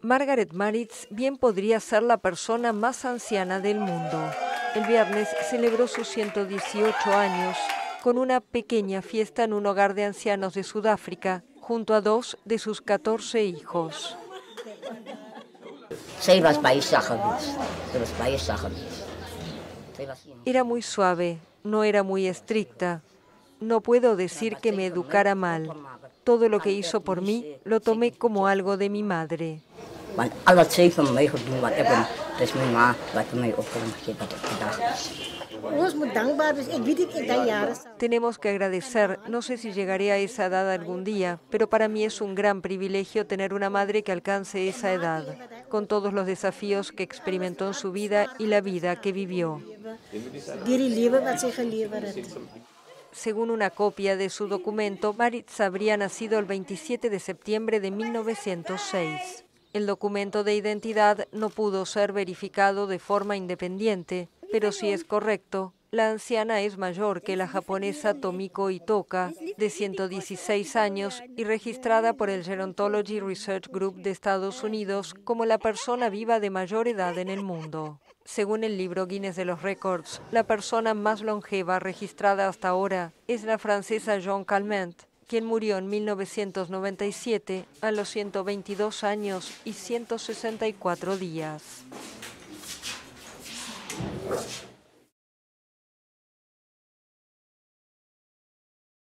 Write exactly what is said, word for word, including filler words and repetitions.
Margaret Maritz bien podría ser la persona más anciana del mundo. El viernes celebró sus ciento dieciocho años con una pequeña fiesta en un hogar de ancianos de Sudáfrica, junto a dos de sus catorce hijos. Era muy suave, no era muy estricta. No puedo decir que me educara mal. Todo lo que hizo por mí lo tomé como algo de mi madre. Tenemos que agradecer, no sé si llegaré a esa edad algún día, pero para mí es un gran privilegio tener una madre que alcance esa edad, con todos los desafíos que experimentó en su vida y la vida que vivió. Según una copia de su documento, Maritz habría nacido el veintisiete de septiembre de mil novecientos seis. El documento de identidad no pudo ser verificado de forma independiente, pero si es correcto, la anciana es mayor que la japonesa Tomiko Itoka, de ciento dieciséis años y registrada por el Gerontology Research Group de Estados Unidos como la persona viva de mayor edad en el mundo. Según el libro Guinness de los Récords, la persona más longeva registrada hasta ahora es la francesa Joan Calment, quien murió en mil novecientos noventa y siete a los ciento veintidós años y ciento sesenta y cuatro días.